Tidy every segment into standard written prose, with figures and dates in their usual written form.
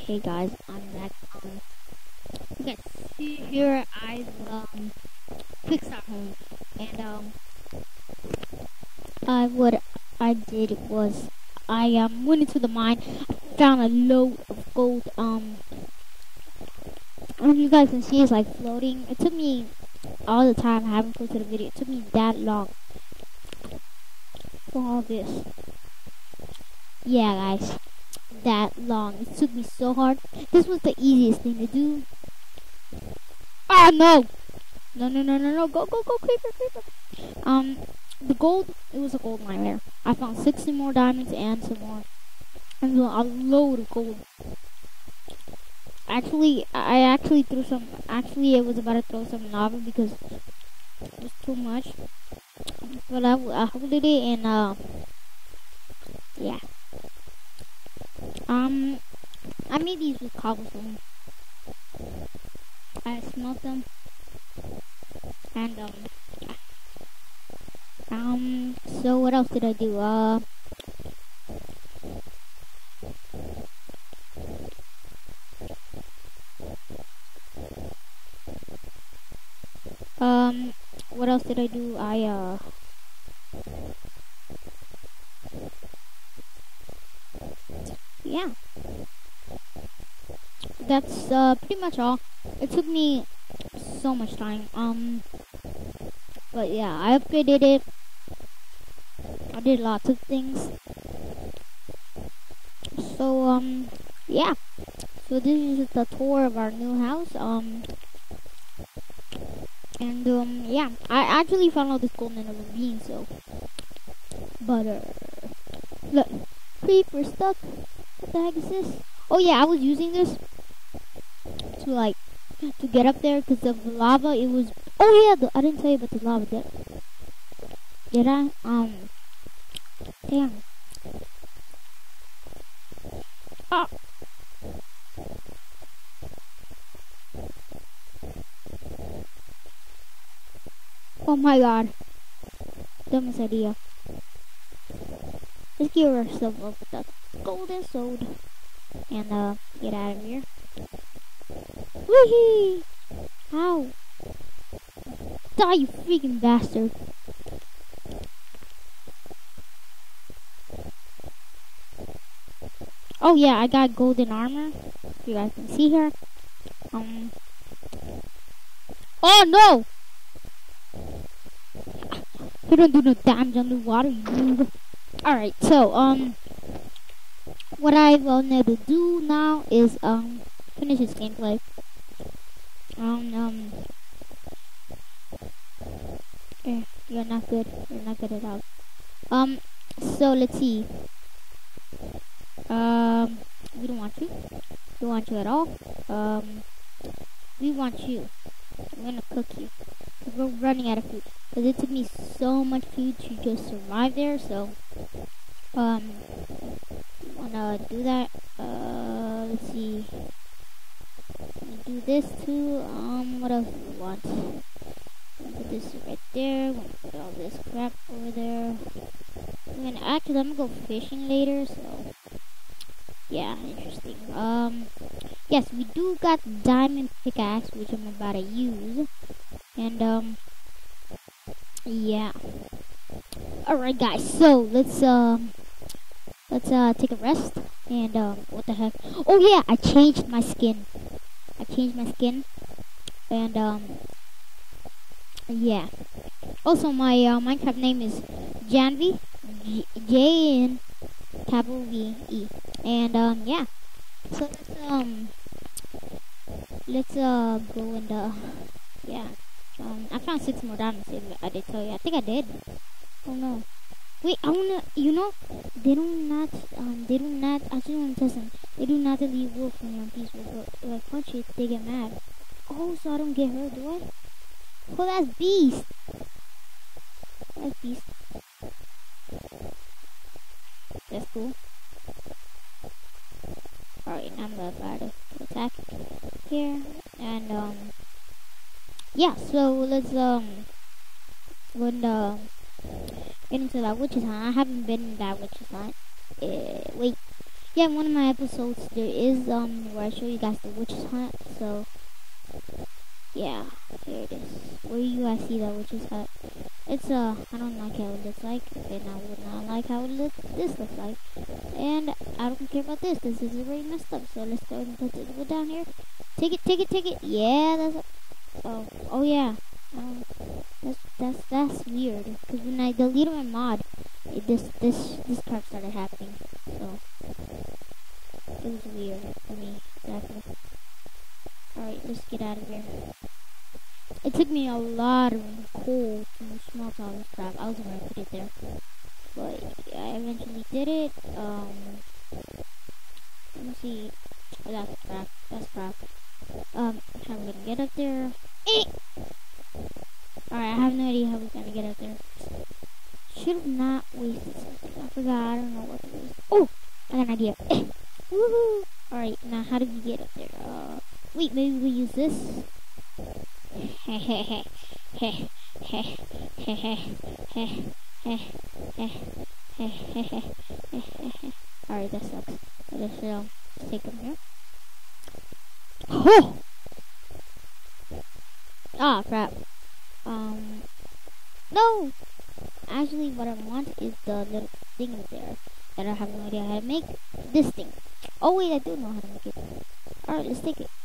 Hey guys, I'm back. You can see here I've fixed our home, and I what I did was I went into the mine, found a load of gold. And you guys can see it's like floating. It took me all the time. I haven't posted a video. It took me that long for all this. Yeah, guys, that long. It took me so hard. This was the easiest thing to do. Oh no! No! Go, creeper! The gold. It was a gold mine there. I found 60 more diamonds and some more, and a load of gold. Actually, I actually threw some. Actually, I was about to throw some lava because it was too much. But I hold it and yeah. I made these with cobblestone. I smelt them, and yeah. So what else did I do? What else did I do? Yeah. That's pretty much all. It took me so much time. But yeah, I upgraded it. I did lots of things. So yeah. So this is the tour of our new house. And yeah, I actually found all this gold in a ravine. So, but look, creeper stuck. What the heck is this? Oh yeah, I was using this to to get up there because of the lava. It was. Oh yeah, I didn't tell you about the lava. Did I? Damn. Ah. Oh my god. Dumbest idea. Let's give ourselves up with that golden sword. And get out of here. Wee! Ow! Die, you freaking bastard! Oh yeah, I got golden armor. You guys can see here. Oh no! You don't do no damage underwater, you noob. Alright, so what I will need to do now is finish this gameplay. You're not good. You're not good at all. So let's see. We don't want you. We don't want you at all. We want you. I'm gonna cook you. Cause we're running out of food. Cause it took me so much food to just survive there. So, wanna do that. Let's see. Do this too. What else do we want? Put this right there. Put all this crap over there. I'm gonna go fishing later. So, yeah, interesting. Yes, we do got diamond pickaxe, which I'm about to use. And yeah. Alright guys, so let's take a rest. And what the heck? Oh yeah, I changed my skin. And yeah. Also my Minecraft name is Janvi. J-N capital V-E. And yeah. So let's go and yeah. I found 6 more diamonds. If I did tell you. I think I did. Oh no. Wait, I wanna. You know, they do not. I just wanna test them. They do not leave wolf when you're on peaceful. But if I punch it, they get mad. Oh, so I don't get hurt, do I? Oh, that's beast. That's beast. That's cool. Alright, I'm about to attack here. And yeah, so let's go and get into that witch's hunt. I haven't been in that witch's hunt. Wait. yeah, in one of my episodes there is where I show you guys the witch's hut. So yeah, here it is. Where you guys see that witch's hut? It's I don't like how it looks like, and I would not like how this looks like, and I don't care about this. This is already messed up. So let's go ahead and put this one down here. Take it. Yeah, that's it. Oh yeah. That's weird. Because when I deleted my mod, this crap started happening. So it was weird for me. Exactly. All right, let's get out of here. It took me a lot of coal to smelt all this crap. I was gonna put it there, but I eventually did it. Let me see. Oh, that's crap. How am I gonna get up there? Alright, I have no idea how we're gonna get up there. Should have not wasted something. I forgot. I don't know what to waste. Oh, I got an idea. Woohoo! Alright, now how do we get up there? Wait, maybe we use this. Alright, that sucks. Let's take them here. Oh! Ah, crap. No! Actually, what I want is the little thing up there that I have no idea how to make. This thing. Oh, wait, I do know how to make it. Alright, let's take it.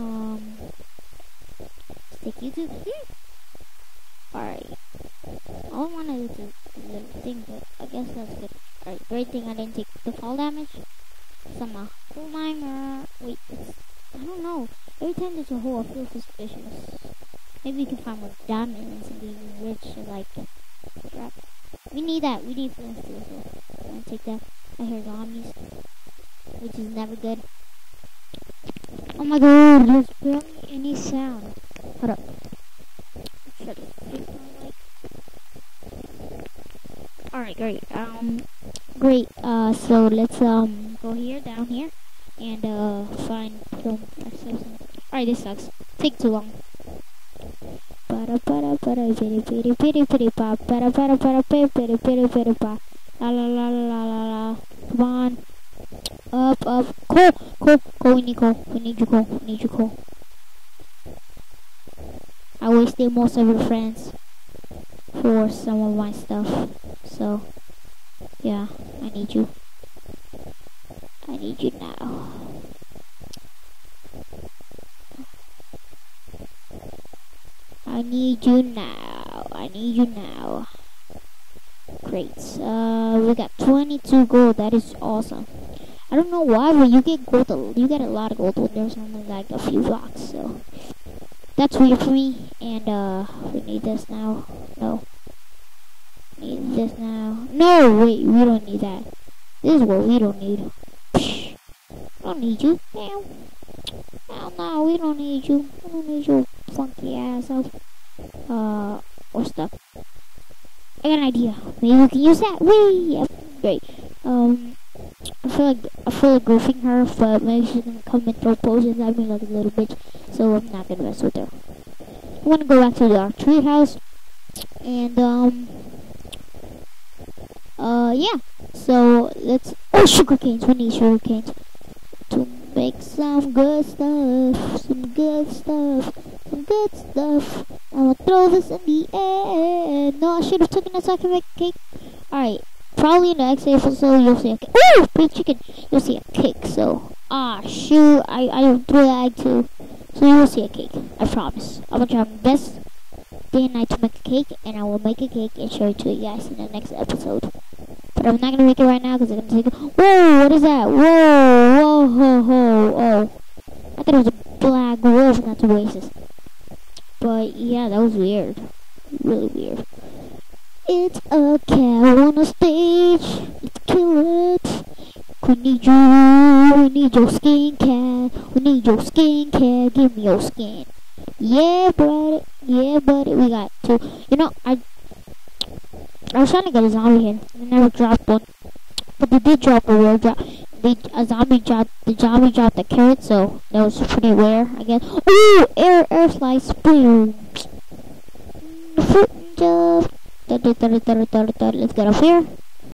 Let's take you to here. Alright. All I want is a little thing, but I guess that's good. Alright, great thing I didn't take the fall damage. Some coal miner. Wait, I don't know. Every time there's a hole, I feel suspicious. Maybe we can find more diamonds and be rich, like, crap. We need that. We need flint steel, so I'm gonna take that. I hear zombies, which is never good. Oh my god, there's barely any sound. Hold up. Try to fix my mic. Alright, great. Great. So let's, go here, down here, and, find some ourselves. Alright, this sucks. Take too long. La la la la la la. Come on. Up. Coal. We need coal. We need you coal. I wasted most of your friends for some of my stuff. So, yeah, I need you. I need you now. I need you now. Great. We got 22 gold. That is awesome. I don't know why, but you get gold. You get a lot of gold when there's only like a few blocks. So that's weird for me. And we need this now. No. Need this now. No, wait. We don't need that. This is what we don't need. Psh, don't need you. Damn. No, we don't need you. We don't need your funky ass up. We're stuck. I got an idea. Maybe we can use that. Whee! Yep, great. I feel like goofing her, but maybe she's gonna come and throw potions at me like a little bitch. So I'm not gonna mess with her. I wanna go back to our tree house, and yeah. So let's. Oh, sugar canes. We need sugar canes to make some good stuff. Some good stuff. I'm gonna throw this in the air. No, I should have taken this so I can make a cake. Alright, probably in the next episode you'll see a cake. Ooh, big chicken. You'll see a cake. So, shoot, I threw the egg too. So you will see a cake. I promise. I'm gonna try my best day and night to make a cake, and I will make a cake and show it to you guys in the next episode. But I'm not gonna make it right now because it's gonna take. Whoa, what is that? Whoa, oh. I thought it was a black wolf, not to waste. But yeah, that was weird. Really weird. It's a cat on the stage. Let's kill it. We need your skin, cat. We need your skin, cat. Give me your skin. Yeah, buddy. We got to. You know, I was trying to get a zombie here. I never dropped one. But they did drop a rare drop. The zombie dropped the carrot, so that was pretty rare, I guess. Ooh, air slice, boom. Fruit and stuff. Let's get up here.